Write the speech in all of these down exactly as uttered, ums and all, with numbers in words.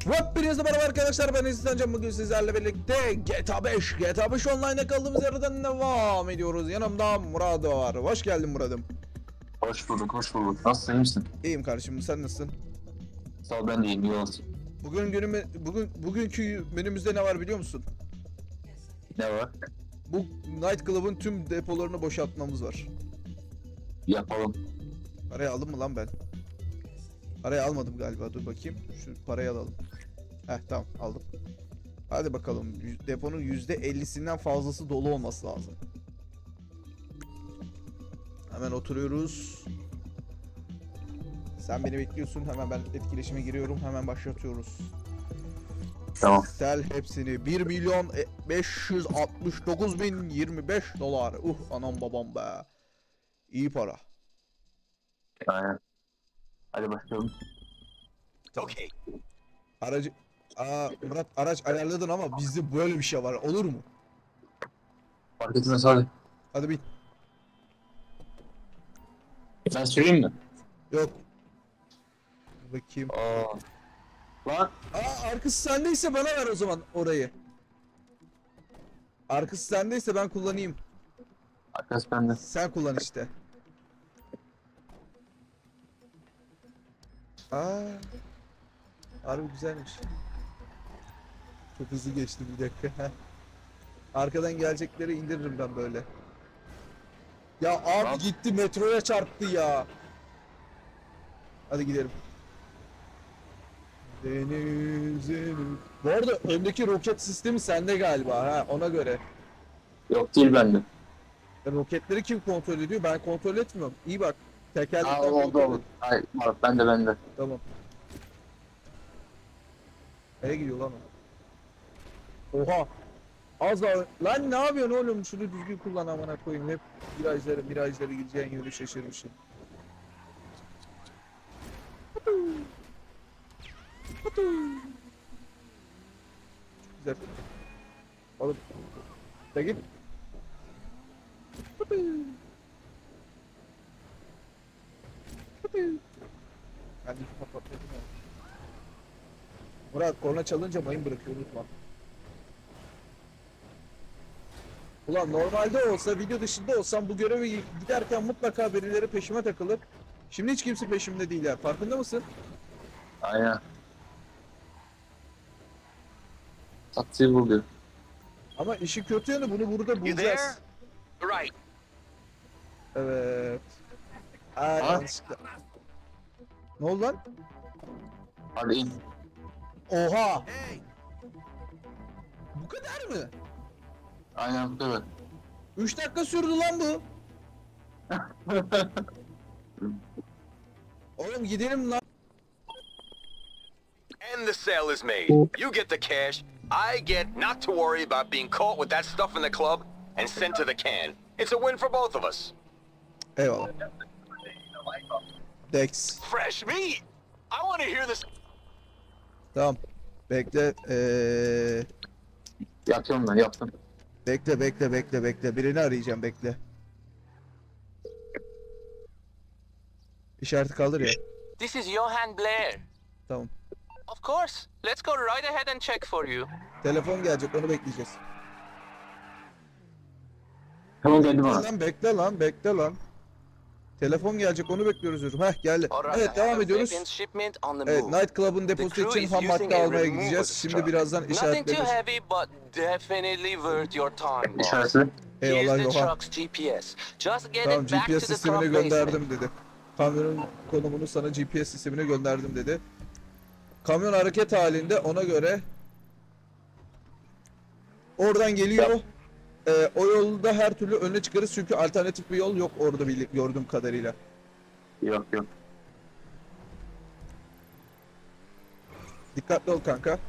Hepinize merhaba arkadaşlar, ben İhsan Can. Bugün sizlerle birlikte G T A beş G T A beş Online'da kaldığımız yerden devam ediyoruz. Yanımda Murat var. Hoş geldin Murat'ım. Hoş bulduk, hoş bulduk. Nasılsın, iyi misin? İyiyim kardeşim, sen nasılsın? Sağ ol, ben de iyiyim, iyi olsun. Bugün günümü, bugün bugünkü menümüzde ne var biliyor musun? Ne var? Bu Night Club'ın tüm depolarını boşaltmamız var. Yapalım. Parayı aldım mı lan ben? Parayı almadım galiba, dur bakayım. Şu parayı alalım. Heh, tamam, aldım. Hadi bakalım, deponun yüzde ellisinden fazlası dolu olması lazım. Hemen oturuyoruz. Sen beni bekliyorsun, hemen ben etkileşime giriyorum, hemen başlatıyoruz. Tamam. Sel hepsini bir milyon beş yüz altmış dokuz bin yirmi beş dolar. Uh, anam babam be. İyi para. Aynen. Hadi başlayalım. Tamam. Aracı... Aa, Murat, araç ayarladın ama bizde böyle bir şey var, olur mu? Fark etmez, hadi. Hadi bin. Ben süreyim mi? Yok. Bakayım. Aa. Lan. Aa, arkası sendeyse bana ver o zaman orayı. Arkası sendeyse ben kullanayım. Arkası bende. Sen kullan işte. Aa. Harbi güzelmiş. Çok hızlı geçti, bir dakika. Arkadan gelecekleri indiririm ben böyle. Ya abi Lan. gitti, metroya çarptı ya. Hadi gidelim. Deniz, deniz. Bu arada öndeki roket sistemi sende galiba, ha, ona göre. Yok, değil bende. Ya roketleri kim kontrol ediyor? Ben kontrol etmiyorum. İyi bak. Tekerlekten Aa, oldu kontrol oldu. et. Hayır, var, bende bende. Tamam. Nereye gidiyor lan o? Oha. Az daha... Lan ne yapıyorsun oğlum? Şunu düzgün kullan, amına koyayım. Hep virajları, virajları gideceğin yönü şaşırmışım. Güzel. Oğlum. Da git. Ben de kapatmadım ya. Murat, korna çalınca mayın bırakıyor, unutma. Ulan normalde olsa, video dışında olsam bu görevi giderken mutlaka birileri peşime takılır. Şimdi hiç kimse peşimde değil ya, farkında mısın? Aynen. Taksiyi buluyor. Ama işi kötü yanı, bunu burada bulacağız. Right. Evet. Aa, Ha? yanlışlıkla. Ne oldu lan? Hadi in. Oha! Bu kadar mı? Aynen, bu kadar. üç dakika sürdü lan bu. Oğlum gidelim lan. And the sale is made. You get the cash. I get not to worry about being caught with that stuff in the club and sent to the can. It's a win for both of us. Eyvallah. Dex. Fresh meat. I want to hear this. Tamam. Bekle. Ee, Yapıyorum ben, yaptım. bekle bekle bekle bekle. Birini arayacağım, bekle. İşareti kaldır ya. This is Johan Blair. Tamam. Of course. Let's go right ahead and check for you. Telefon gelecek, onu bekleyeceğiz. Tamam, geldim Bekle abi. lan, bekle lan, bekle lan. Telefon gelecek, onu bekliyoruz diyorum. Heh, geldi. Alright, Evet, I have devam a ediyoruz. weapons shipment on the Evet, move. Night Club'ın deposu The crew için is ham using madde a almaya removal gideceğiz. truck. Şimdi birazdan Nothing too işaretleriz. heavy, but definitely worth your time, boss. İşareti. Here's Eyvallah the Yohan. truck's G P S. Just get Tamam, it back G P S to the sistemini truck basement. gönderdim dedi. Kamyonun konumunu sana G P S sistemine gönderdim dedi. Kamyon hareket halinde, ona göre oradan geliyor. Ee, o yolda her türlü önüne çıkarız çünkü alternatif bir yol yok orada, bil- gördüğüm kadarıyla. Yok yok. Dikkatli ol kanka.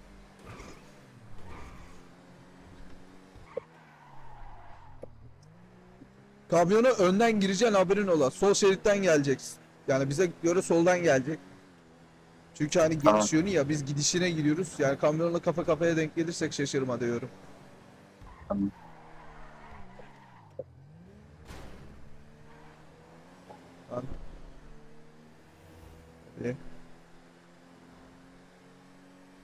Kamyona önden gireceksin, haberin ola. Sol şeritten geleceksin. Yani bize göre soldan gelecek. Çünkü hani Tamam. geliş yönü ya, biz gidişine giriyoruz. Yani kamyonla kafa kafaya denk gelirsek şaşırma diyorum. Tamam. Lan. İyi.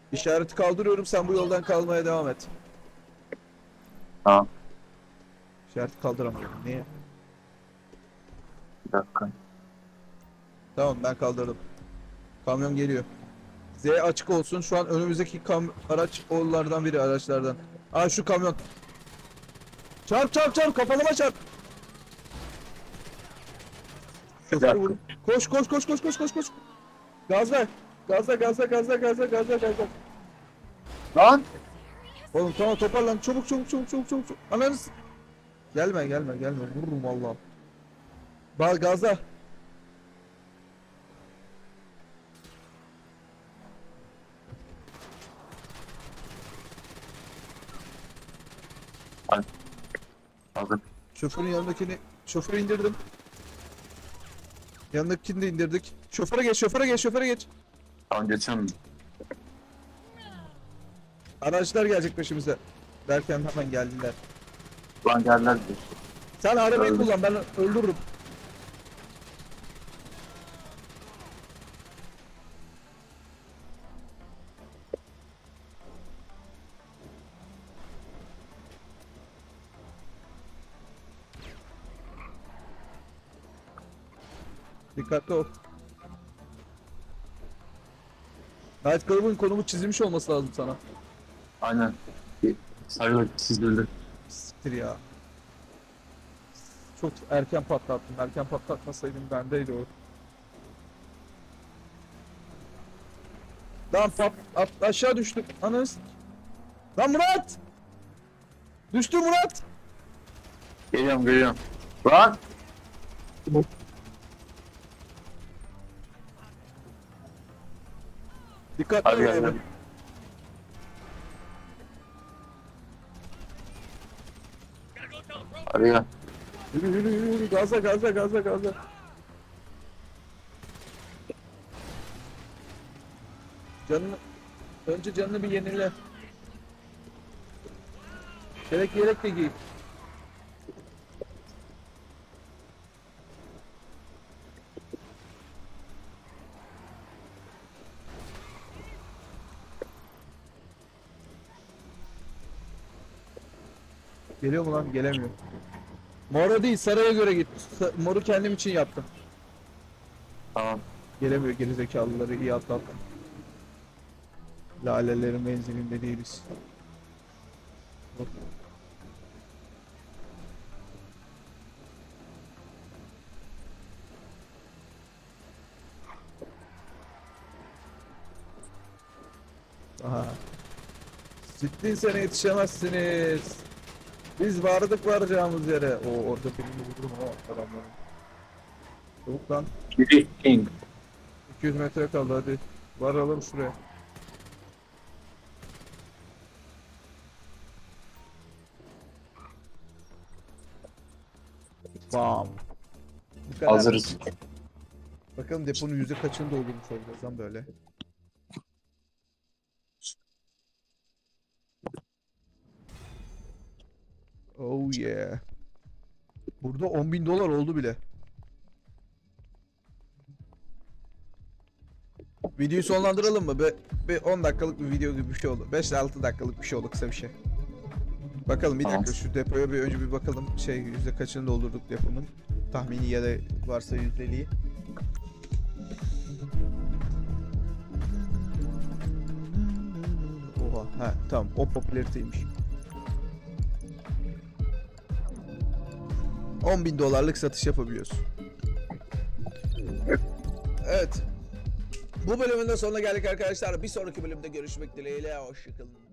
İşareti kaldırıyorum, sen bu yoldan kalmaya devam et. Tamam. İşareti kaldıramıyorum. Niye? Bir dakika. Tamam, ben kaldırdım. Kamyon geliyor. Z açık olsun. Şu an önümüzdeki kam araç onlardan biri, araçlardan. Aa, şu kamyon. Çarp çarp çarp, kafalama çarp. Şoförü vur. Koş koş koş koş koş koş koş. Gaz ver. Gazla gazla gazla gazla gazla gazla. Lan! Oğlum tamam, toparlan, çabuk çabuk çabuk çabuk çabuk. çabuk. Ananız. Gelme gelme gelme, vururum vallahi. Bal gazla. Hadi. Hazır. Şoförün yanındakini, şoförü indirdim. Yanındakini de indirdik. Şoföre geç, şoföre geç, şoföre geç. Tamam geçiyorum. Araçlar gelecek peşimize. Derken hemen geldiler. Lan geldiler diyor. Sen arabayı Öldüm. kullan, ben öldürürüm. Dikkatli ol. Night Club'ın konumu çizilmiş olması lazım sana. Aynen. Sayıyor çizildi. Siktir ya. Çok erken patlattım. Erken patlatmasaydım bendeydi o. Lan pat, at, aşağı düştüm. Ananız. Lan Murat! Düştü Murat! Geliyorum geliyorum. Lan! Dikkatli Hadi ol. gel. abi. Hadi. Hadi gel. Yürü yürü yürü yürü. Gazla gazla gazla gazla. Canını... Önce canını bir yenile. Yelek yelek de giy. Geliyor mu lan? Gelemiyor. Mora değil, saraya göre git. Sa- Moru kendim için yaptım. Tamam. Gelemiyor, gerizekalıları iyi atlattım. Lalelerin menzilinde değiliz. Hop. Aha. Ciddi sene yetişemezsiniz. Biz vardık varacağımız yere. O orada birini vururum o adamların. Çabuk lan. Giri King. iki yüz metre kaldı, hadi. Varalım şuraya. Bam. Bu kadar. Hazırız. Bakalım deponun yüzde kaçını doldurmuş olacağız lan böyle. Oh yeah. Burada on bin dolar oldu bile. Videoyu sonlandıralım mı? Be, be on dakikalık bir video gibi bir şey oldu. beş altı dakikalık bir şey oldu, kısa bir şey. Bakalım bir Tamam. dakika, şu depoya bir önce bir bakalım. Şey, yüzde kaçını doldurduk deponun. Tahmini ya da varsa yüzdeliği. Oha, ha tamam, o popülariteymiş. on bin dolarlık satış yapabiliyoruz. Evet. Bu bölümün de sonuna geldik arkadaşlar. Bir sonraki bölümde görüşmek dileğiyle. Hoşçakalın.